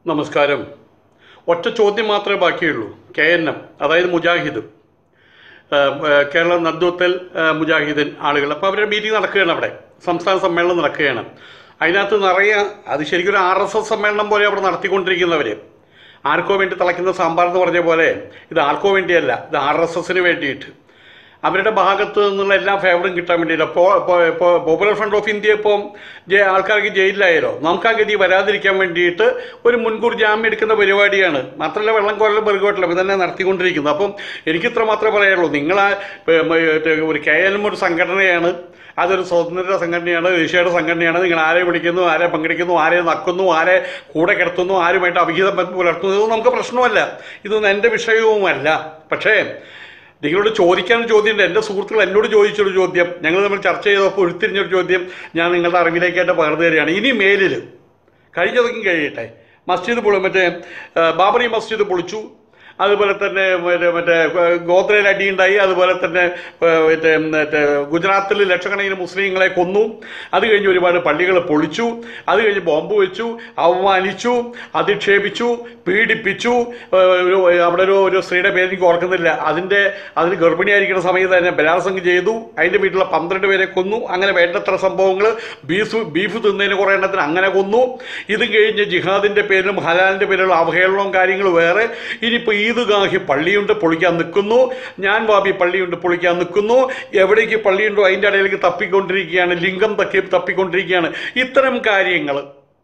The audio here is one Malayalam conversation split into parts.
നമസ്കാരം. ഒറ്റ ചോദ്യം മാത്രമേ ബാക്കിയുള്ളൂ. KNM അതായത് മുജാഹിദ്, കേരള നദ്വത്തൽ മുജാഹിദൻ ആളുകൾ. അപ്പോൾ അവരുടെ മീറ്റിംഗ് നടക്കുകയാണ്, അവിടെ സംസ്ഥാന സമ്മേളനം നടക്കുകയാണ്. അതിനകത്ത് നിറയെ അത് ശരിക്കും ഒരു RSS സമ്മേളനം പോലെ അവിടെ നടത്തിക്കൊണ്ടിരിക്കുന്നവർ. ആർക്കോ വേണ്ടി തിളയ്ക്കുന്ന സാമ്പാർ എന്ന് പറഞ്ഞ പോലെ ഇത് ആർക്കോ വേണ്ടിയല്ല, ഇത് RSSന് വേണ്ടിയിട്ട് അവരുടെ ഭാഗത്ത് നിന്നുള്ള എല്ലാ ഫേവറും കിട്ടാൻ വേണ്ടിയിട്ട്. പോപ്പുലർ ഫ്രണ്ട് ഓഫ് ഇന്ത്യ ഇപ്പോൾ ആൾക്കാർക്ക് ജയിലിലായാലോ, നമുക്ക് ആ ഗതി വരാതിരിക്കാൻ വേണ്ടിയിട്ട് ഒരു മുൻകൂർ ജാമ്യം എടുക്കുന്ന പരിപാടിയാണ്. മാത്രമല്ല വെള്ളം കോരലും പെറുകോട്ടിലും ഇതന്നെ നടത്തിക്കൊണ്ടിരിക്കുന്നത്. അപ്പം എനിക്കിത്ര മാത്രമേ പറയാനുള്ളൂ. നിങ്ങൾ ഒരു KNM ഒരു സംഘടനയാണ്, അതൊരു സ്വതന്ത്ര സംഘടനയാണ്, ദേശീയയുടെ സംഘടനയാണ്. നിങ്ങൾ ആരെ വിളിക്കുന്നു, ആരെ പങ്കെടുക്കുന്നു, ആരെ നക്കുന്നു, ആരെ കൂടെ കിടത്തുന്നു, ആരുമായിട്ട് അവിഹിതം പുലർത്തുന്നു, ഇതൊന്നും നമുക്ക് പ്രശ്നമല്ല, ഇതൊന്നും എൻ്റെ വിഷയവുമല്ല. പക്ഷേ നിങ്ങളോട് ചോദിക്കാനൊരു ചോദ്യമുണ്ട്. എൻ്റെ സുഹൃത്തുക്കൾ എന്നോട് ചോദിച്ചൊരു ചോദ്യം, ഞങ്ങൾ തമ്മിൽ ചർച്ച ചെയ്തപ്പോൾ ഉരുത്തിരിഞ്ഞൊരു ചോദ്യം ഞാൻ നിങ്ങളുടെ അറിവിലേക്കായിട്ട് പകർന്നു തരികയാണ്. ഇനി മേലിൽ കഴിഞ്ഞതൊക്കെ കഴിയട്ടെ. മസ്ജിദ് മറ്റേ ബാബറി മസ്ജിദ് പൊളിച്ചു, അതുപോലെ തന്നെ മറ്റേ ഗോത്രയിൽ അടിയുണ്ടായി, അതുപോലെ തന്നെ ഗുജറാത്തിൽ ലക്ഷക്കണക്കിന് മുസ്ലിങ്ങളെ കൊന്നു, അത് കഴിഞ്ഞ് ഒരുപാട് പള്ളികൾ പൊളിച്ചു, അത് കഴിഞ്ഞ് ബോംബ് വെച്ചു, അവമാനിച്ചു, അധിക്ഷേപിച്ചു, പീഡിപ്പിച്ചു. അവിടെ ഒരു സ്ത്രീയുടെ പേര് എനിക്ക് ഓർക്കുന്നില്ല, അതിന് ഗർഭിണിയായിരിക്കുന്ന സമയത്ത് തന്നെ ബലാത്സംഗം ചെയ്തു, അതിൻ്റെ വീട്ടിലുള്ള 12 പേരെ കൊന്നു. അങ്ങനെ വേണ്ടത്ര സംഭവങ്ങൾ, ബീഫ് തിന്നതിന് കുറേ എണ്ണത്തിന് അങ്ങനെ കൊന്നു. ഇത് കഴിഞ്ഞ് ജിഹാദിൻ്റെ പേരിലും ഹലാലിൻ്റെ പേരിലുള്ള അവഹേളനവും കാര്യങ്ങളും വേറെ. ഇനിയിപ്പോൾ ഈദ്ഗാഹി പള്ളിയുണ്ട് പൊളിക്കാൻ നിൽക്കുന്നു, ഞാൻ വാബി പള്ളിയുണ്ട് പൊളിക്കാൻ നിൽക്കുന്നു. എവിടേക്ക് പള്ളിയുണ്ടോ അതിൻ്റെ ഇടയിലേക്ക് തപ്പിക്കൊണ്ടിരിക്കുകയാണ്, ലിംഗം തപ്പിക്കൊണ്ടിരിക്കുകയാണ്. ഇത്തരം കാര്യങ്ങൾ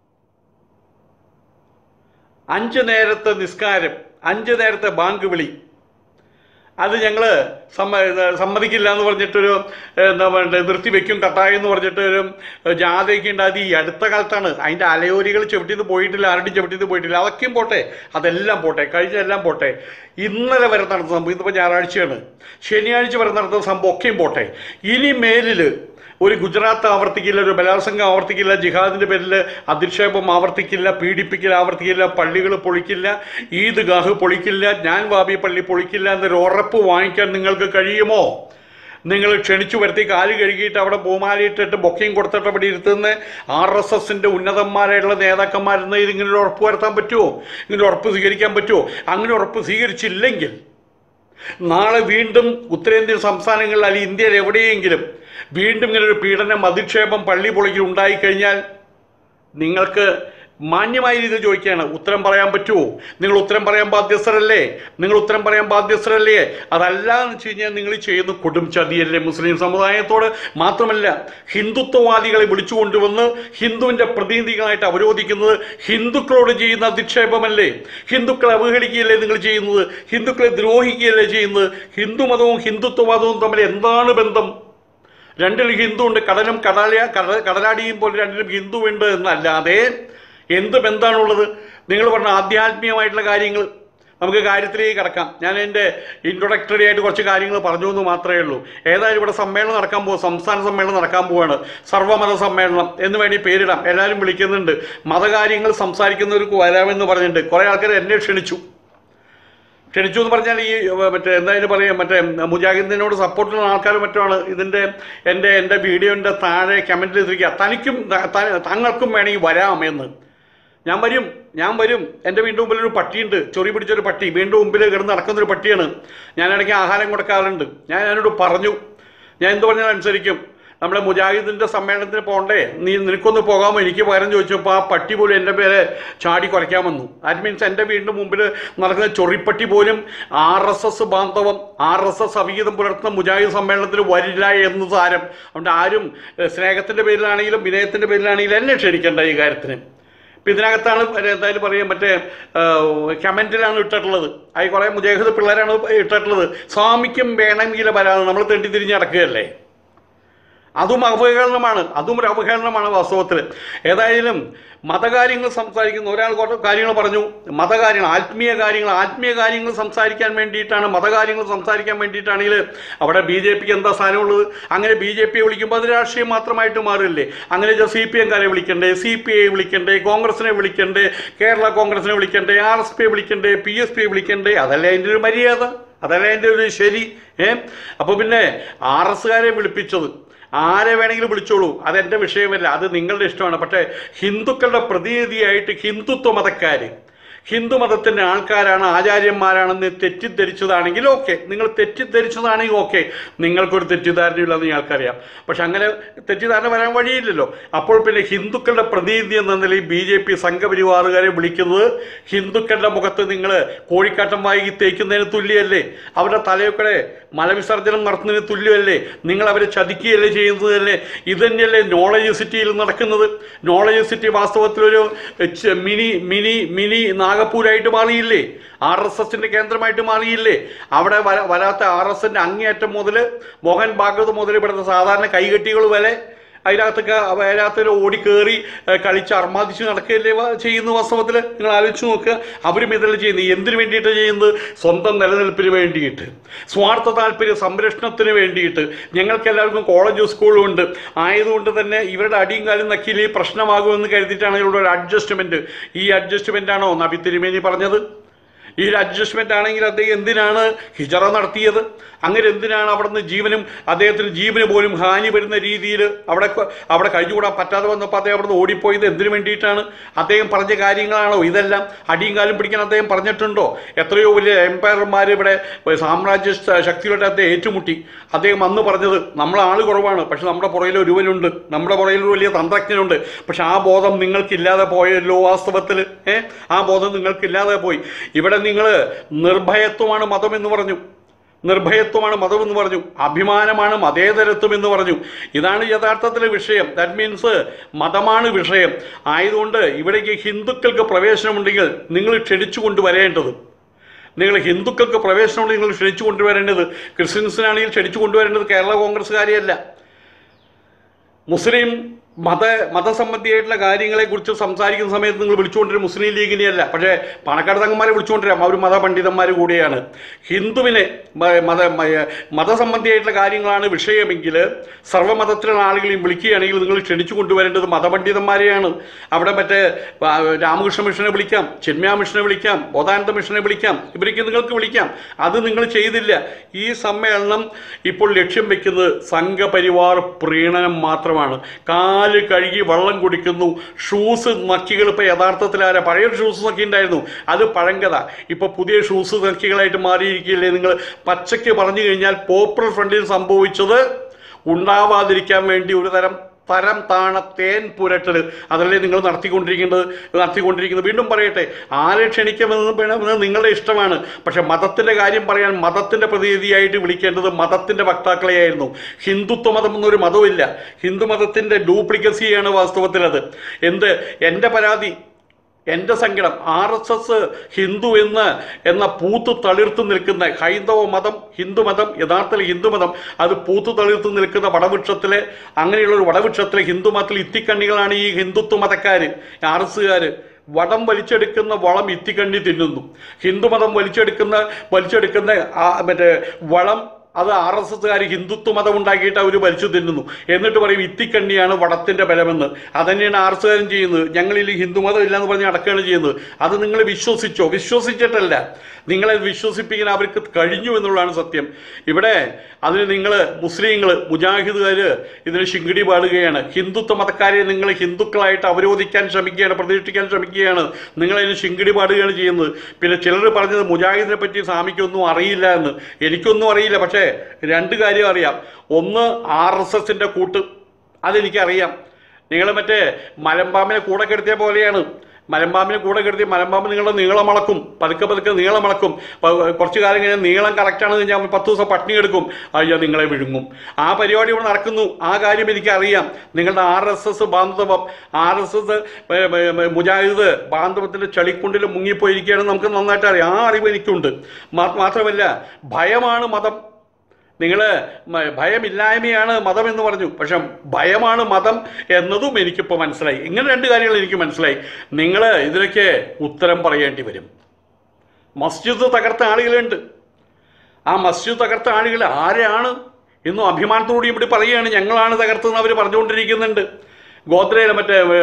5 നേരത്തെ നിസ്കാരം, 5 നേരത്തെ ബാങ്ക് വിളി, അത് ഞങ്ങൾ സമ്മതിക്കില്ല എന്ന് പറഞ്ഞിട്ടൊരു എന്താ പറയുക നിർത്തിവെക്കും കട്ടായം എന്ന് പറഞ്ഞിട്ടൊരു ജാഥയൊക്കെ ഉണ്ട്. അത് ഈ അടുത്ത കാലത്താണ്. അതിൻ്റെ അലയോരികൾ ചവിട്ടിന്ന് പോയിട്ടില്ല, ആരുടെയും ചവിട്ടിന്ന് പോയിട്ടില്ല. അതൊക്കെയും പോട്ടെ, അതെല്ലാം പോട്ടെ, കഴിഞ്ഞെല്ലാം പോട്ടെ. ഇന്നലെ വരെ നടന്ന സംഭവം, ഇന്നിപ്പോൾ ഞായറാഴ്ചയാണ്, ശനിയാഴ്ച വരെ നടന്ന സംഭവം ഒക്കെയും പോട്ടെ. ഇനി മേലിൽ ഒരു ഗുജറാത്ത് ആവർത്തിക്കില്ല, ഒരു ബലാത്സംഗം ആവർത്തിക്കില്ല, ജിഹാദിൻ്റെ പേരിൽ അധിക്ഷേപം ആവർത്തിക്കില്ല, പീഡിപ്പിക്കൽ ആവർത്തിക്കില്ല, പള്ളികൾ പൊളിക്കില്ല, ഈദ്ഗാഹ് പൊളിക്കില്ല, ഞാൻ വാബി പള്ളി പൊളിക്കില്ല എന്നൊരു ഉറപ്പ് വാങ്ങിക്കാൻ നിങ്ങൾക്ക് കഴിയുമോ? നിങ്ങൾ ക്ഷണിച്ചു വരുത്തി കാല് കഴുകിയിട്ട് അവിടെ പൂമാലയിട്ടിട്ട് ബൊക്കയും കൊടുത്തിട്ട് അവിടെ ഇരുത്തുന്ന RSSൻ്റെ ഉന്നതന്മാരായിട്ടുള്ള നേതാക്കന്മാരെന്ന് ഇതിങ്ങനെ ഉറപ്പ് വരുത്താൻ പറ്റുമോ? ഇങ്ങനെ ഉറപ്പ് സ്വീകരിക്കാൻ പറ്റുമോ? അങ്ങനെ ഉറപ്പ് സ്വീകരിച്ചില്ലെങ്കിൽ നാളെ വീണ്ടും ഉത്തരേന്ത്യൻ സംസ്ഥാനങ്ങളിൽ അല്ലെങ്കിൽ ഇന്ത്യയിൽ എവിടെയെങ്കിലും വീണ്ടും ഇങ്ങനെ ഒരു പീഡനം, അധിക്ഷേപം, പള്ളി പൊളിക്കൽ ഉണ്ടായിക്കഴിഞ്ഞാൽ നിങ്ങൾക്ക് മാന്യമായ രീതിയിൽ ചോദിക്കുകയാണ്, ഉത്തരം പറയാൻ പറ്റുമോ? നിങ്ങൾ ഉത്തരം പറയാൻ ബാധ്യസ്ഥരല്ലേ? അതല്ല എന്ന് വെച്ച് കഴിഞ്ഞാൽ നിങ്ങൾ ചെയ്യുന്ന കൊടും ചതിയല്ലേ മുസ്ലിം സമുദായത്തോട്? മാത്രമല്ല ഹിന്ദുത്വവാദികളെ വിളിച്ചു കൊണ്ടുവന്ന് ഹിന്ദുവിൻ്റെ പ്രതിനിധികളായിട്ട് അവരോധിക്കുന്നത് ഹിന്ദുക്കളോട് ചെയ്യുന്ന അധിക്ഷേപമല്ലേ? ഹിന്ദുക്കളെ അവഹേളിക്കുകയല്ലേ നിങ്ങൾ ചെയ്യുന്നത്? ഹിന്ദുക്കളെ ദ്രോഹിക്കുകയല്ലേ ചെയ്യുന്നത്? ഹിന്ദുമതവും ഹിന്ദുത്വവാദവും തമ്മിൽ എന്താണ് ബന്ധം? രണ്ടിലും ഹിന്ദു ഉണ്ട്, കടലാടിയും പോലെ രണ്ടിലും ഹിന്ദു ഉണ്ട് എന്നല്ലാതെ എന്ത് ബന്ധമാണുള്ളത്? നിങ്ങൾ പറഞ്ഞ ആധ്യാത്മികമായിട്ടുള്ള കാര്യങ്ങൾ, നമുക്ക് കാര്യത്തിലേക്ക് കിടക്കാം. ഞാൻ എൻ്റെ ഇൻട്രൊഡക്ടറി ആയിട്ട് കുറച്ച് കാര്യങ്ങൾ പറഞ്ഞു എന്ന് മാത്രമേ ഉള്ളൂ. ഏതായാലും ഇവിടെ സമ്മേളനം നടക്കാൻ പോകും, സംസ്ഥാന സമ്മേളനം നടക്കാൻ പോവുകയാണ്. സർവ്വമത സമ്മേളനം എന്ന് വേണ്ടി പേരിടാം, എല്ലാവരും വിളിക്കുന്നുണ്ട്. മതകാര്യങ്ങൾ സംസാരിക്കുന്നവർക്ക് വരാമെന്ന് പറഞ്ഞിട്ടുണ്ട്. കുറേ ആൾക്കാർ എന്നെ ക്ഷണിച്ചു എന്ന് പറഞ്ഞാൽ ഈ എന്തായാലും പറയാം, മുജാഹിദിനോട് സപ്പോർട്ടുള്ള ആൾക്കാർ മറ്റുമാണ് ഇതിൻ്റെ എൻ്റെ വീഡിയോൻ്റെ താഴെ കമൻറ്റിൽ എത്തിരിക്കുക, താങ്കൾക്കും വേണമെങ്കിൽ വരാമെന്ന്. ഞാൻ വരും. എൻ്റെ വീണ്ടും മുമ്പിൽ ഒരു പട്ടിയുണ്ട്, ചൊറി പിടിച്ചൊരു പട്ടി, വീണ്ടും മുമ്പിൽ കിടന്ന് നടക്കുന്നൊരു പട്ടിയാണ്. ഞാനിടയ്ക്ക് ആഹാരം കൊടുക്കാറുണ്ട്. ഞാൻ എന്നോട് പറഞ്ഞു, ഞാൻ എന്ത് പറഞ്ഞാൽ അനുസരിക്കും. നമ്മുടെ മുജാഹിദിൻ്റെ സമ്മേളനത്തിന് പോകണ്ടേ, നിനക്കൊന്ന് പോകാമോ, എനിക്ക് പകരം ചോദിച്ചപ്പോൾ ആ പട്ടി പോലും എൻ്റെ പേരെ ചാടി കുറയ്ക്കാൻ വന്നു. ദാറ്റ് മീൻസ് എൻ്റെ വീടിൻ്റെ മുമ്പിൽ നടക്കുന്ന ചൊറിപ്പട്ടി പോലും RSS ബാന്ധവം, RSS അവിഹിതം പുലർത്തുന്ന മുജാഹിദ് സമ്മേളനത്തിന് വരില്ല എന്ന് സാരം. അതുകൊണ്ട് ആരും സ്നേഹത്തിൻ്റെ പേരിലാണെങ്കിലും വിനയത്തിൻ്റെ പേരിലാണെങ്കിലും എന്നെ ക്ഷണിക്കേണ്ട ഈ കാര്യത്തിന്. ഇപ്പം ഇതിനകത്താണ് എന്തായാലും പറയാം, കമൻറ്റിലാണ് ഇട്ടിട്ടുള്ളത്. അത് കുറേ മുജാഹിദ് പിള്ളേരാണ് ഇട്ടിട്ടുള്ളത്. സ്വാമിക്കും വേണമെങ്കിൽ വരാതെ നമ്മൾ തെണ്ടിത്തിരിഞ്ഞ് നടക്കുകയല്ലേ? അതും ഒരു അവഹേളനമാണ് വാസ്തവത്തിൽ. ഏതായാലും മതകാര്യങ്ങൾ സംസാരിക്കുന്ന ഒരാൾ കുറേ കാര്യങ്ങൾ പറഞ്ഞു. മതകാര്യങ്ങൾ, ആത്മീയ കാര്യങ്ങൾ സംസാരിക്കാൻ വേണ്ടിയിട്ടാണ്, മതകാര്യങ്ങൾ സംസാരിക്കാൻ വേണ്ടിയിട്ടാണെങ്കിൽ അവിടെ BJPക്ക് എന്താ സ്ഥാനമുള്ളത്? അങ്ങനെ BJPയെ വിളിക്കുമ്പോൾ അത് രാഷ്ട്രീയം മാത്രമായിട്ട് മാറില്ലേ? അങ്ങനെ CPM-കാരെ വിളിക്കണ്ടേ, CPI വിളിക്കണ്ടേ, കോൺഗ്രസിനെ വിളിക്കണ്ടേ, കേരള കോൺഗ്രസിനെ വിളിക്കണ്ടേ, RSP വിളിക്കണ്ടേ, PSP വിളിക്കണ്ടേ? അതല്ലേ അതിൻ്റെ ഒരു മര്യാദ, അതല്ലേ അതിൻ്റെ ഒരു ശരി? അപ്പോൾ പിന്നെ RSകാരെ വിളിപ്പിച്ചത് ആരെ വേണമെങ്കിലും വിളിച്ചോളൂ, അതെൻ്റെ വിഷയമല്ല, അത് നിങ്ങളുടെ ഇഷ്ടമാണ്. പക്ഷേ ഹിന്ദുക്കളുടെ പ്രതിനിധിയായിട്ട് ഹിന്ദുത്വ മതക്കാർ ഹിന്ദു മതത്തിൻ്റെ ആൾക്കാരാണ്, ആചാര്യന്മാരാണെന്ന് തെറ്റിദ്ധരിച്ചതാണെങ്കിൽ ഓക്കെ, നിങ്ങൾ തെറ്റിദ്ധരിച്ചതാണെങ്കിൽ ഓക്കെ, നിങ്ങൾക്കൊരു തെറ്റിദ്ധാരണയില്ലെന്ന് ഞങ്ങൾക്കറിയാം. പക്ഷെ അങ്ങനെ തെറ്റിദ്ധാരണ വരാൻ വഴിയില്ലല്ലോ. അപ്പോൾ പിന്നെ ഹിന്ദുക്കളുടെ പ്രതിനിധി എന്ന നിലയിൽ BJP സംഘപരിവാറുകാരെ വിളിക്കുന്നത് ഹിന്ദുക്കളുടെ മുഖത്ത് നിങ്ങൾ കോഴിക്കാട്ടം വായി തേക്കുന്നതിന് തുല്യമല്ലേ? അവരുടെ തലയൊക്കെ മലവിസർജനം നടത്തുന്നതിന് തുല്യമല്ലേ? നിങ്ങൾ അവരെ ചതിക്കുകയല്ലേ ചെയ്യുന്നത് തന്നെ? ഇത് തന്നെയല്ലേ നോളജ് സിറ്റിയിൽ നടക്കുന്നത്? നോളജ് സിറ്റി വാസ്തവത്തിലൊരു മിനി നാഗപ്പൂരായിട്ട് മാറിയില്ലേ? RSSന്റെ കേന്ദ്രമായിട്ട് മാറിയില്ലേ? അവിടെ വരാത്ത RSSന്റെ അങ്ങേയറ്റം മുതൽ മോഹൻ ഭാഗവത് മുതൽ ഇവിടുത്തെ സാധാരണ കൈകെട്ടികൾ വരെ അതിനകത്തൊരു ഓടി കയറി കളിച്ച് അർമാദിച്ച് നടക്കുകയല്ലേ ചെയ്യുന്ന വാസ്തവത്തിൽ? നിങ്ങൾ ആലോചിച്ച് നോക്കുക. അവരും ഇതെല്ലാം ചെയ്യുന്നത് എന്തിനു വേണ്ടിയിട്ടാണ് ചെയ്യുന്നത്? സ്വന്തം നിലനിൽപ്പിന് വേണ്ടിയിട്ട്, സ്വാർത്ഥ താല്പര്യ സംരക്ഷണത്തിന് വേണ്ടിയിട്ട്. ഞങ്ങൾക്ക് എല്ലാവർക്കും കോളേജും സ്കൂളും ഉണ്ട്. ആയതുകൊണ്ട് തന്നെ ഇവരുടെ അടിയും കാലും നക്കിയില്ലേ പ്രശ്നമാകുമെന്ന് കരുതിയിട്ടാണ് ഇവരുടെ ഒരു അഡ്ജസ്റ്റ്മെൻറ്റ്. ഈ അഡ്ജസ്റ്റ്മെൻ്റാണോ നബി തിരുമേനി പറഞ്ഞത്? ഈ ഒരു അഡ്ജസ്റ്റ്മെൻ്റ് ആണെങ്കിൽ അദ്ദേഹം എന്തിനാണ് ഹിജറ നടത്തിയത്? അങ്ങനെ എന്തിനാണ് അവിടുന്ന് അദ്ദേഹത്തിന് ജീവന് പോലും ഹാനി വരുന്ന രീതിയിൽ അവിടെ കഴിഞ്ഞുകൂടാൻ പറ്റാതെ വന്നപ്പോൾ അദ്ദേഹം അവിടുന്ന് ഓടിപ്പോയത് എന്തിനു വേണ്ടിയിട്ടാണ്? അദ്ദേഹം പറഞ്ഞ കാര്യങ്ങളാണോ ഇതെല്ലാം? അടിയും കാലും പിടിക്കാൻ അദ്ദേഹം പറഞ്ഞിട്ടുണ്ടോ? എത്രയോ വലിയ എംപയർമാർ ഇവിടെ സാമ്രാജ്യ ശക്തികളുടെ അദ്ദേഹം ഏറ്റുമുട്ടി. അദ്ദേഹം അന്ന് പറഞ്ഞത് നമ്മളാൾ കുറവാണ്, പക്ഷെ നമ്മുടെ പുറയിൽ ഒരുവനുണ്ട്, നമ്മുടെ പുറയിൽ ഒരു വലിയ തന്ത്രജ്ഞനുണ്ട്. പക്ഷെ ആ ബോധം നിങ്ങൾക്കില്ലാതെ പോയല്ലോ വാസ്തവത്തിൽ. ആ ബോധം നിങ്ങൾക്കില്ലാതെ പോയി. ഇവിടെ നിങ്ങൾ നിർഭയത്വമാണ് മതം എന്ന് പറഞ്ഞു, നിർഭയത്വമാണ് മതം എന്ന് പറഞ്ഞു, അഭിമാനമാണ് മതേതരത്വം എന്ന് പറഞ്ഞു. ഇതാണ് യഥാർത്ഥത്തിലെ വിഷയം. ദാറ്റ് മീൻസ് മതമാണ് വിഷയം. ആയതുകൊണ്ട് ഇവിടേക്ക് ഹിന്ദുക്കൾക്ക് പ്രവേശനമുണ്ടെങ്കിൽ നിങ്ങൾ ക്ഷണിച്ചു കൊണ്ടുവരേണ്ടത്, ഹിന്ദുക്കൾക്ക് പ്രവേശനമുണ്ടെങ്കിൽ നിങ്ങൾ ക്ഷണിച്ചു കൊണ്ടുവരേണ്ടത് ക്രിസ്ത്യൻസിനാണെങ്കിൽ ക്ഷണിച്ചു കൊണ്ടുവരേണ്ടത് കേരള കോൺഗ്രസ്സുകാരെയല്ല. മുസ്ലിം മതസംബന്ധിയായിട്ടുള്ള കാര്യങ്ങളെക്കുറിച്ച് സംസാരിക്കുന്ന സമയത്ത് നിങ്ങൾ വിളിച്ചുകൊണ്ടിരും മുസ്ലിം ലീഗിനെയല്ല. പക്ഷേ പണക്കാട് തങ്ങന്മാരെ വിളിച്ചുകൊണ്ടിരാം, അവർ മതപണ്ഡിതന്മാർ കൂടിയാണ്. ഹിന്ദുവിനെ മതസംബന്ധിയായിട്ടുള്ള കാര്യങ്ങളാണ് വിഷയമെങ്കിൽ സർവ്വമതത്തിലുള്ള ആളുകളെയും വിളിക്കുകയാണെങ്കിൽ നിങ്ങൾ ക്ഷണിച്ചു കൊണ്ടുവരേണ്ടത് മതപണ്ഡിതന്മാരെയാണ്. അവിടെ രാമകൃഷ്ണ മിഷനെ വിളിക്കാം, ചിന്മയ മിഷനെ വിളിക്കാം, ബോധാനന്ദ മിഷനെ വിളിക്കാം, ഇവർക്ക് നിങ്ങൾക്ക് വിളിക്കാം. അത് നിങ്ങൾ ചെയ്തില്ല. ഈ സമ്മേളനം ഇപ്പോൾ ലക്ഷ്യം വെക്കുന്നത് സംഘപരിവാർ പ്രീണനം മാത്രമാണ്. കാല് കഴുകി വെള്ളം കുടിക്കുന്നു. ഷൂസ് നക്കികൾ ഇപ്പോൾ യഥാർത്ഥത്തിൽ പഴയൊരു ഷൂസ് നക്കി ഉണ്ടായിരുന്നു, അത് പഴങ്കഥ. ഇപ്പോൾ പുതിയ ഷൂസ് നക്കികളായിട്ട് മാറിയിരിക്കില്ലേ? നിങ്ങൾ പച്ചയ്ക്ക് പറഞ്ഞു കഴിഞ്ഞാൽ പോപ്പുലർ ഫ്രണ്ടിൽ സംഭവിച്ചത് ഉണ്ടാവാതിരിക്കാൻ വേണ്ടി ഒരു തരം താണ തേൻ പുരട്ടൽ അതല്ലേ നിങ്ങൾ നടത്തിക്കൊണ്ടിരിക്കുന്നത്. വീണ്ടും പറയട്ടെ, ആരെ ക്ഷണിക്കുമെന്ന് നിങ്ങളുടെ ഇഷ്ടമാണ്. പക്ഷെ മതത്തിൻ്റെ കാര്യം പറയാൻ മതത്തിൻ്റെ പ്രതിനിധിയായിട്ട് വിളിക്കേണ്ടത് മതത്തിൻ്റെ വക്താക്കളെയായിരുന്നു. ഹിന്ദുത്വ മതം എന്നൊരു മതമില്ല. ഹിന്ദു മതത്തിൻ്റെ ഡ്യൂപ്ലിക്കസിയാണ് വാസ്തവത്തിൽ അത്. എൻ്റെ പരാതി, എൻ്റെ സങ്കടം, RSS ഹിന്ദു എന്ന പൂത്തു തളിർത്തു നിൽക്കുന്ന ഹൈന്ദവ മതം, ഹിന്ദുമതം, യഥാർത്ഥത്തിൽ ഹിന്ദുമതം അത് പൂത്തു തളിർത്തു നിൽക്കുന്ന വടവൃക്ഷത്തിലെ, അങ്ങനെയുള്ളൊരു വടവൃക്ഷത്തിലെ ഹിന്ദുമതത്തിൽ ഇത്തിക്കണ്ണികളാണ് ഈ ഹിന്ദുത്വ മതക്കാർ, RSസുകാർ. വടം വലിച്ചെടുക്കുന്ന വളം ഇത്തിക്കണ്ണി തിന്നുന്നു. ഹിന്ദുമതം വലിച്ചെടുക്കുന്ന വളം അത് RSSകാർ ഹിന്ദുത്വ മതം ഉണ്ടാക്കിയിട്ട് അവർ വലിച്ചു തിന്നുന്നു. എന്നിട്ട് പറയും ഇത്തിക്കണ്ണിയാണ് വടത്തിൻ്റെ ബലമെന്ന്. അതന്നെയാണ് RSസുകാരും ചെയ്യുന്നത്. ഞങ്ങളിൽ ഹിന്ദുമതം ഇല്ലയെന്ന് പറഞ്ഞ് നടക്കുകയാണ് ചെയ്യുന്നത്. അത് നിങ്ങൾ വിശ്വസിച്ചോ? വിശ്വസിച്ചിട്ടല്ല, നിങ്ങളെ വിശ്വസിപ്പിക്കാൻ അവർക്ക് കഴിഞ്ഞു എന്നുള്ളതാണ് സത്യം. ഇവിടെ അതിന് നിങ്ങൾ മുസ്ലിങ്ങൾ, മുജാഹിദുകാർ ഇതിന് ശിങ്കിടി പാടുകയാണ്. ഹിന്ദുത്വ മതക്കാരെ നിങ്ങൾ ഹിന്ദുക്കളായിട്ട് അവരോധിക്കാൻ ശ്രമിക്കുകയാണ്, പ്രതിഷ്ഠിക്കാൻ ശ്രമിക്കുകയാണ്. നിങ്ങളതിന് ശിങ്കിടി പാടുകയാണ് ചെയ്യുന്നത്. പിന്നെ ചിലർ പറഞ്ഞത് മുജാഹിദിനെ പറ്റി സ്വാമിക്കൊന്നും അറിയില്ല എന്ന്. എനിക്കൊന്നും അറിയില്ല, പക്ഷേ രണ്ട് കാര്യം അറിയാം. ഒന്ന്, RSSന്റെ കൂട്ട്, അതെനിക്കറിയാം. നിങ്ങൾ മലമ്പാമ്പിനെ കൂടെ കെടുത്തിയ പോലെയാണ്. മലമ്പാമ്പിനെ കൂടെ കെടുത്തി മലമ്പാമ്പ് നിങ്ങളുടെ നീളം അളക്കും, പതുക്കെ നീളം അളക്കും. കുറച്ച് കാലം കഴിഞ്ഞാൽ നീളം കറക്റ്റാണെന്ന് കഴിഞ്ഞാൽ 10 ദിവസം പട്ടിണി എടുക്കും, അയ്യോ നിങ്ങളെ വിഴുങ്ങും. ആ പരിപാടി ഇവിടെ നടക്കുന്നു. ആ കാര്യം എനിക്കറിയാം. നിങ്ങളുടെ RSS ബാന്ധവം, RSS മുജാഹിദ് ബാന്ധവത്തിൻ്റെ ചളിക്കുണ്ടിൽ മുങ്ങിപ്പോയിരിക്കുകയാണെന്ന് നമുക്ക് നന്നായിട്ട് അറിയാം. ആ അറിവ് എനിക്കുണ്ട്. മാത്രമല്ല, ഭയമാണ് മതം. നിങ്ങൾ ഭയമില്ലായ്മയാണ് മതം എന്ന് പറഞ്ഞു, പക്ഷെ ഭയമാണ് മതം എന്നതും എനിക്കിപ്പോൾ മനസ്സിലായി. ഇങ്ങനെ രണ്ട് കാര്യങ്ങൾ എനിക്ക് മനസ്സിലായി. നിങ്ങൾ ഇതിനൊക്കെ ഉത്തരം പറയേണ്ടി വരും. മസ്ജിദ് തകർത്ത ആളുകളുണ്ട്. ആ മസ്ജിദ് തകർത്ത ആളുകൾ ആരാണ് എന്നും അഭിമാനത്തോടുകൂടി ഇവിടെ പറയുകയാണ്. ഞങ്ങളാണ് തകർത്തതെന്ന് അവർ പറഞ്ഞുകൊണ്ടിരിക്കുന്നുണ്ട്. ഗോദ്രയിൽ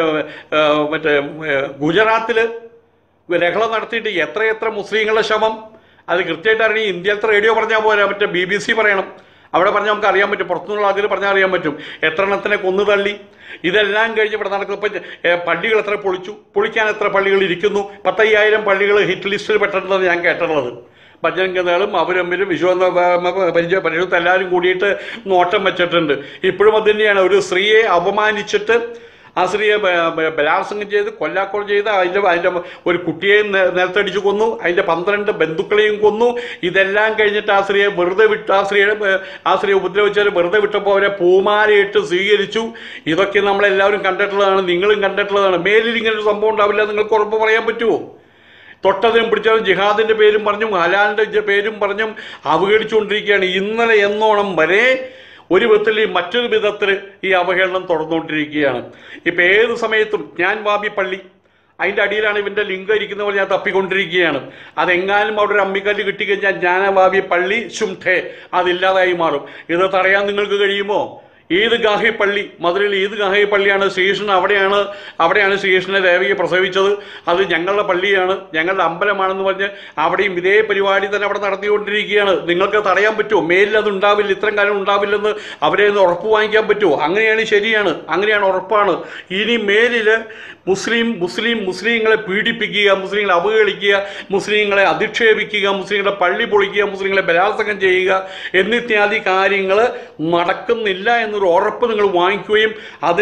ഗുജറാത്തിൽ ലഹള നടത്തിയിട്ട് എത്രയെത്ര മുസ്ലിങ്ങളുടെ ശവം, അത് കൃത്യമായിട്ട് അറിയാം. ഇന്ത്യയിലത്തെ റേഡിയോ പറഞ്ഞാൽ പോരാ, BBC പറയണം. അവിടെ പറഞ്ഞാൽ നമുക്ക് അറിയാൻ പറ്റും. പുറത്തുനിന്നുള്ള ആളുകൾ പറഞ്ഞാൽ അറിയാൻ പറ്റും എത്ര എണ്ണത്തിനെ കൊന്നു തള്ളി, ഇതെല്ലാം കഴിഞ്ഞ് ഇവിടെ നടക്കുന്ന പള്ളികൾ എത്ര പൊളിക്കാൻ എത്ര പള്ളികൾ ഇരിക്കുന്നു? 10,000 പള്ളികൾ ഹിറ്റ് ലിസ്റ്റിൽ പെട്ടിട്ടുണ്ടെന്ന് ഞാൻ കേട്ടിട്ടുള്ളത്. ഭജനങ്ങളും അവരമ്മിലും പരിശുദ്ധ എല്ലാവരും കൂടിയിട്ട് നോട്ടം വെച്ചിട്ടുണ്ട്. ഇപ്പോഴും അത് തന്നെയാണ്. ഒരു സ്ത്രീയെ അപമാനിച്ചിട്ട് ആ സ്ത്രീയെ ബലാത്സംഗം ചെയ്ത് കൊല്ലാക്കൊല ചെയ്ത് അതിൻ്റെ ഒരു കുട്ടിയെയും നിലത്തടിച്ച് കൊന്നു, അതിൻ്റെ 12 ബന്ധുക്കളെയും കൊന്നു. ഇതെല്ലാം കഴിഞ്ഞിട്ട് ആ സ്ത്രീയെ വെറുതെ വിട്ട് ആ സ്ത്രീയെ ഉപദ്രവിച്ചാൽ വെറുതെ വിട്ടപ്പോൾ അവരെ പൂമാലയിട്ട് സ്വീകരിച്ചു. ഇതൊക്കെ നമ്മളെല്ലാവരും കണ്ടിട്ടുള്ളതാണ്, നിങ്ങളും കണ്ടിട്ടുള്ളതാണ്. മേലിൽ ഇങ്ങനൊരു സംഭവം ഉണ്ടാവില്ല നിങ്ങൾക്ക് ഉറപ്പ് പറയാൻ പറ്റുമോ? തൊട്ടതിനും പിടിച്ചതും ജിഹാദിൻ്റെ പേരും പറഞ്ഞും ഹലാലിൻ്റെ പേരും പറഞ്ഞും അവഹേളിച്ചുകൊണ്ടിരിക്കുകയാണ്. ഇന്നലെ എന്നോണം വരെ ഒരു വിധത്തിൽ മറ്റൊരു വിധത്തിൽ ഈ അവഹേളനം തുടർന്നുകൊണ്ടിരിക്കുകയാണ്. ഇപ്പം ഏത് സമയത്തും ഞാൻ വാബി പള്ളി അതിൻ്റെ അടിയിലാണ് ഇവൻ്റെ ലിംഗം ഇരിക്കുന്നവർ ഞാൻ തപ്പിക്കൊണ്ടിരിക്കുകയാണ്. അതെങ്ങാനും അവിടെ ഒരു അമ്മിക്കല്ല് കിട്ടിക്കഴിഞ്ഞാൽ ഞാൻ വാബി പള്ളി ശുംഠേ അതില്ലാതായി മാറും. ഇത് തടയാൻ നിങ്ങൾക്ക് കഴിയുമോ? ഈദ്ഗാഹി പള്ളി, മധുരയിൽ ഈദ്ഗാഹി പള്ളിയാണ് ശ്രീകൃഷ്ണൻ, അവിടെയാണ് ശ്രീകൃഷ്ണനെ ദേവിയെ പ്രസവിച്ചത്. അത് ഞങ്ങളുടെ പള്ളിയാണ്, ഞങ്ങളുടെ അമ്പലമാണെന്ന് പറഞ്ഞ് അവിടെയും ഇതേ പരിപാടി തന്നെ അവിടെ നടത്തിക്കൊണ്ടിരിക്കുകയാണ്. നിങ്ങൾക്ക് തടയാൻ പറ്റുമോ? മേലിൽ അത് ഉണ്ടാവില്ല, ഇത്രയും കാലം ഉണ്ടാവില്ലെന്ന് അവരെ ഒന്ന് ഉറപ്പ് വാങ്ങിക്കാൻ പറ്റുമോ? അങ്ങനെയാണ്, ശരിയാണ്, അങ്ങനെയാണ്, ഉറപ്പാണ്. ഇനി മേലിൽ മുസ്ലിങ്ങളെ പീഡിപ്പിക്കുക, മുസ്ലിങ്ങളെ അവഹേളിക്കുക, മുസ്ലിങ്ങളെ അധിക്ഷേപിക്കുക, മുസ്ലിങ്ങളുടെ പള്ളി പൊളിക്കുക, മുസ്ലിങ്ങളെ ബലാത്സംഗം ചെയ്യുക എന്നിത്യാദി കാര്യങ്ങൾ നടക്കുന്നില്ല എന്നൊരു ഉറപ്പ് നിങ്ങൾ വാങ്ങിക്കുകയും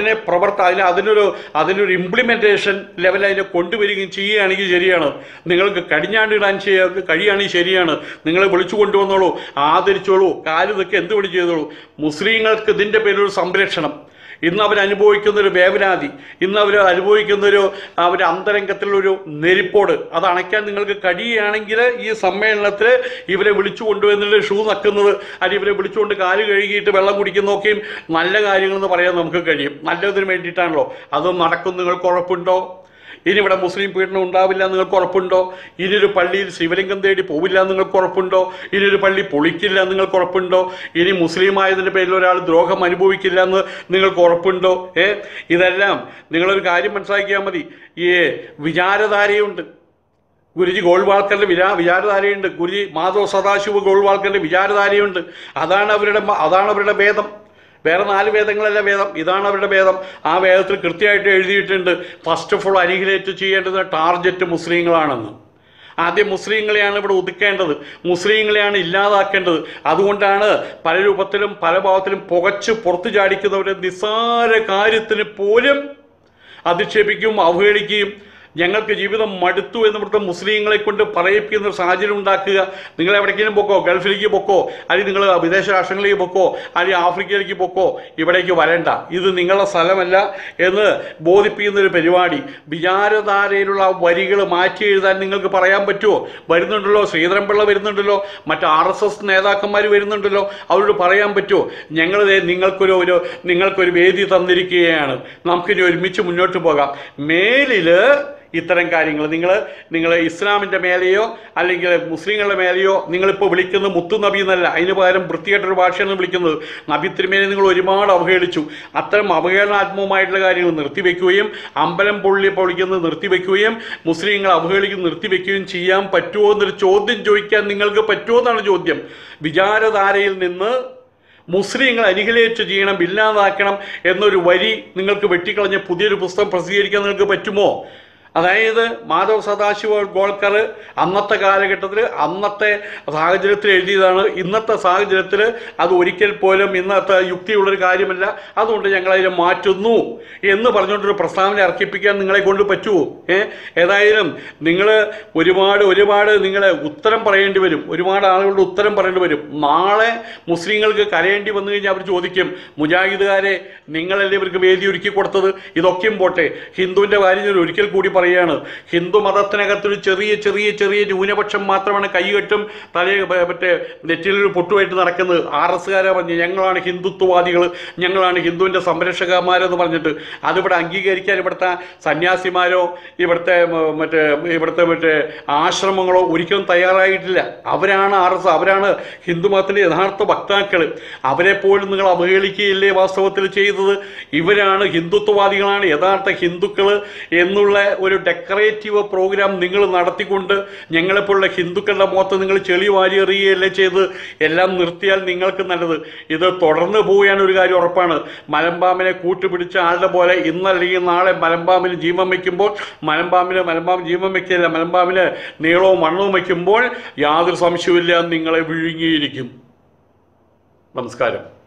അതിനൊരു ഇംപ്ലിമെൻറ്റേഷൻ ലെവൽ അതിനെ കൊണ്ടുവരികയും ചെയ്യുകയാണെങ്കിൽ ശരിയാണ്. നിങ്ങൾക്ക് കടിഞ്ഞാണ്ടിടാൻ കഴിയുകയാണെങ്കിൽ ശരിയാണ്. നിങ്ങളെ വിളിച്ചു കൊണ്ടുവന്നോളൂ, ആദരിച്ചോളൂ, കാലുതൊക്കെ എന്ത് വിളി ചെയ്തോളൂ. മുസ്ലിങ്ങൾക്ക് ഇതിൻ്റെ പേരൊരു സംരക്ഷണം, ഇന്ന് അവരനുഭവിക്കുന്നൊരു വേവലാതി, ഇന്ന് അവർ അനുഭവിക്കുന്നൊരു അവരുടെ അന്തരംഗത്തിലുള്ളൊരു നെരിപ്പോട്, അത് അണയ്ക്കാൻ നിങ്ങൾക്ക് കഴിയുകയാണെങ്കിൽ ഈ സമ്മേളനത്തിൽ ഇവരെ വിളിച്ചു കൊണ്ടുവന്നിട്ട് ഷൂ നക്കുന്നത്, അല്ലെങ്കിൽ ഇവരെ വിളിച്ചുകൊണ്ട് കാല് കഴുകിയിട്ട് വെള്ളം കുടിക്കുന്നതൊക്കെയും നല്ല കാര്യങ്ങളെന്ന് പറയാൻ നമുക്ക് കഴിയും. നല്ലതിന് വേണ്ടിയിട്ടാണല്ലോ. അത് നടക്കും. നിങ്ങൾക്ക് ഉറപ്പുണ്ടോ? ഇനി ഇവിടെ മുസ്ലിം പീഡനം ഉണ്ടാവില്ല നിങ്ങൾക്ക് ഉറപ്പുണ്ടോ? ഇനിയൊരു പള്ളിയിൽ ശിവലിംഗം തേടി പോവില്ല നിങ്ങൾക്ക് ഉറപ്പുണ്ടോ? ഇനിയൊരു പള്ളി പൊളിക്കില്ല നിങ്ങൾക്ക് ഉറപ്പുണ്ടോ? ഇനി മുസ്ലിം ആയതിൻ്റെ പേരിൽ ഒരാൾ ദ്രോഹം അനുഭവിക്കില്ല എന്ന് നിങ്ങൾക്ക് ഉറപ്പുണ്ടോ? ഇതെല്ലാം നിങ്ങളൊരു കാര്യം മനസ്സിലാക്കിയാൽ മതി. ഈ വിചാരധാരയുണ്ട്, ഗുരുജി ഗോൾവാൾക്കറിൻ്റെ വിചാരധാരയുണ്ട്, ഗുരുജി മാധവ് സദാശിവ ഗോൾവാൾക്കറിൻ്റെ വിചാരധാരയുണ്ട്. അതാണ് അവരുടെ വേദം. വേറെ 4 വേദങ്ങളല്ല വേദം, ഇതാണ് അവരുടെ വേദം. ആ വേദത്തിൽ കൃത്യമായിട്ട് എഴുതിയിട്ടുണ്ട്, ഫസ്റ്റ് ഓഫ് ഓൾ അനിഹിലേറ്റ് ചെയ്യേണ്ടത് ടാർഗറ്റ് മുസ്ലിങ്ങളാണെന്ന്. ആദ്യം മുസ്ലിങ്ങളെയാണ് ഇവിടെ ഒതുക്കേണ്ടത്, മുസ്ലിങ്ങളെയാണ് ഇല്ലാതാക്കേണ്ടത്. അതുകൊണ്ടാണ് പല രൂപത്തിലും പല ഭാവത്തിലും പുകച്ച് പുറത്തു ചാടിക്കുന്നവരെ നിസ്സാര കാര്യത്തിന് പോലും അധിക്ഷേപിക്കും, അവഹേളിക്കുകയും ഞങ്ങൾക്ക് ജീവിതം മടുത്തു എന്ന് ഇവിടുത്തെ മുസ്ലിങ്ങളെ കൊണ്ട് പറയിപ്പിക്കുന്ന ഒരു സാഹചര്യം ഉണ്ടാക്കുക. നിങ്ങൾ എവിടേക്കെങ്കിലും പൊക്കോ, ഗൾഫിലേക്ക് പൊക്കോ, അല്ലെങ്കിൽ നിങ്ങൾ വിദേശ രാഷ്ട്രങ്ങളിലേക്ക് പൊക്കോ, അല്ലെങ്കിൽ ആഫ്രിക്കയിലേക്ക് പൊക്കോ, ഇവിടേക്ക് വരണ്ട, ഇത് നിങ്ങളുടെ സ്ഥലമല്ല എന്ന് ബോധിപ്പിക്കുന്നൊരു പരിപാടി. വിചാരധാരയിലുള്ള വരികൾ മാറ്റി എഴുതാൻ നിങ്ങൾക്ക് പറയാൻ പറ്റുമോ? വരുന്നുണ്ടല്ലോ, ശ്രീധരൻപിള്ള വരുന്നുണ്ടല്ലോ, മറ്റ് RSS നേതാക്കന്മാർ വരുന്നുണ്ടല്ലോ, അവരോട് പറയാൻ പറ്റുമോ? ഞങ്ങൾ നിങ്ങൾക്കൊരു വേദി തന്നിരിക്കുകയാണ്, നമുക്കിനി ഒരുമിച്ച് മുന്നോട്ട് പോകാം. മേലിൽ ഇത്തരം കാര്യങ്ങൾ നിങ്ങൾ ഇസ്ലാമിൻ്റെ മേലെയോ അല്ലെങ്കിൽ മുസ്ലിങ്ങളുടെ മേലെയോ നിങ്ങളിപ്പോൾ വിളിക്കുന്നത് മുത്തു നബി എന്നല്ല, അതിന് പകരം വൃത്തികെട്ടൊരു ഭാഷയാണ് വിളിക്കുന്നത്. നബി തിരുമേനെ നിങ്ങൾ ഒരുപാട് അവഹേളിച്ചു. അത്തരം അവഹേളനാത്മകമായിട്ടുള്ള കാര്യങ്ങൾ നിർത്തിവെക്കുകയും അമ്പലം പൊളിക്കുന്നത് നിർത്തിവെക്കുകയും മുസ്ലിങ്ങളെ അവഹേളിക്കുന്നത് നിർത്തിവെക്കുകയും ചെയ്യാൻ പറ്റുമോ എന്നൊരു ചോദ്യം ചോദിക്കാൻ നിങ്ങൾക്ക് പറ്റുമോ എന്നാണ് ചോദ്യം. വിചാരധാരയിൽ നിന്ന് മുസ്ലിങ്ങൾ അനിഹിലേറ്റ് ചെയ്യണം, ഇല്ലാതാക്കണം എന്നൊരു വരി നിങ്ങൾക്ക് വെട്ടിക്കളഞ്ഞ് പുതിയൊരു പുസ്തകം പ്രസിദ്ധീകരിക്കാൻ നിങ്ങൾക്ക് പറ്റുമോ? അതായത് മാധവ് സദാശിവ ഗോൾക്കർ അന്നത്തെ കാലഘട്ടത്തിൽ അന്നത്തെ സാഹചര്യത്തിൽ എഴുതിയതാണ്. ഇന്നത്തെ സാഹചര്യത്തിൽ അത് ഒരിക്കൽ പോലും ഇന്നത്തെ യുക്തിയുള്ളൊരു കാര്യമല്ല, അതുകൊണ്ട് ഞങ്ങളതിനെ മാറ്റുന്നു എന്ന് പറഞ്ഞുകൊണ്ടൊരു പ്രസ്താവന ഇറക്കിപ്പിക്കാൻ നിങ്ങളെ കൊണ്ട് പറ്റുമോ? ഏതായാലും നിങ്ങൾ ഒരുപാട് നിങ്ങൾ ഉത്തരം പറയേണ്ടി വരും, ഒരുപാട് ആളുകളുടെ ഉത്തരം പറയേണ്ടി വരും. നാളെ മുസ്ലിങ്ങൾക്ക് കരയേണ്ടി വന്നു കഴിഞ്ഞാൽ അവർ ചോദിക്കും, മുജാഹിദുകാരെ നിങ്ങളല്ലേ ഇവർക്ക് വേദി ഒരുക്കി കൊടുത്തത്? ഇതൊക്കെയും പോട്ടെ, ഹിന്ദുവിൻ്റെ കാര്യം ഞാൻ ഒരിക്കൽ കൂടി പറയുകയാണ്. ഹിന്ദു മതത്തിനകത്തൊരു ചെറിയ ന്യൂനപക്ഷം മാത്രമാണ് കൈകെട്ടും മറ്റേ നെറ്റിലൊരു പൊട്ടുമായിട്ട് നടക്കുന്നത്. RSകാരെ പറഞ്ഞ് ഞങ്ങളാണ് ഹിന്ദുത്വവാദികൾ, ഞങ്ങളാണ് ഹിന്ദുവിൻ്റെ സംരക്ഷകന്മാരെന്ന് പറഞ്ഞിട്ട് അതിവിടെ അംഗീകരിക്കാൻ ഇവിടുത്തെ സന്യാസിമാരോ ഇവിടുത്തെ ആശ്രമങ്ങളോ ഒരിക്കലും തയ്യാറായിട്ടില്ല. അവരാണ് RS, അവരാണ് ഹിന്ദു മതത്തിൻ്റെ യഥാർത്ഥ വക്താക്കൾ. അവരെ പോലും നിങ്ങൾ അവഹേളിക്കുകയില്ലേ വാസ്തവത്തിൽ ചെയ്തത്? ഇവരാണ് ഹിന്ദുത്വവാദികളാണ് യഥാർത്ഥ ഹിന്ദുക്കൾ എന്നുള്ള ഒരു ഡെക്കറേറ്റീവ് പ്രോഗ്രാം നിങ്ങൾ നടത്തിക്കൊണ്ട് ഞങ്ങളെപ്പോലുള്ള ഹിന്ദുക്കളുടെ മുഖത്ത് നിങ്ങൾ ചെളി വാരി എറിയുകയല്ലേ ചെയ്ത് എല്ലാം നിർത്തിയാൽ നിങ്ങൾക്ക് നല്ലത്. ഇത് തുടർന്ന് പോവുകയാണ് ഒരു കാര്യം ഉറപ്പാണ്. മലമ്പാമ്പിനെ കൂട്ടുപിടിച്ച ആളുടെ പോലെ ഇന്നല്ലെങ്കിൽ നാളെ മലമ്പാമ്പിന് ജീവൻ വയ്ക്കുമ്പോൾ മലമ്പാമ്പ് ജീവൻ വയ്ക്കില്ല, മലമ്പാമ്പിന് നീളവും വണ്ണവും വയ്ക്കുമ്പോൾ യാതൊരു സംശയവുമില്ല നിങ്ങളെ വിഴുങ്ങിയിരിക്കും. നമസ്കാരം.